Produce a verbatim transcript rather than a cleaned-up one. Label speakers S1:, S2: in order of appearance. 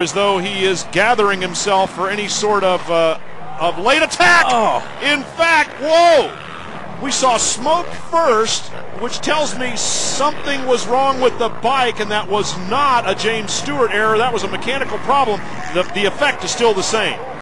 S1: as though he is gathering himself for any sort of uh, of late attack.
S2: Oh.
S1: In fact, whoa, we saw smoke first, which tells me something was wrong with the bike, and that was not a James Stewart error. That was a mechanical problem. The, the effect is still the same.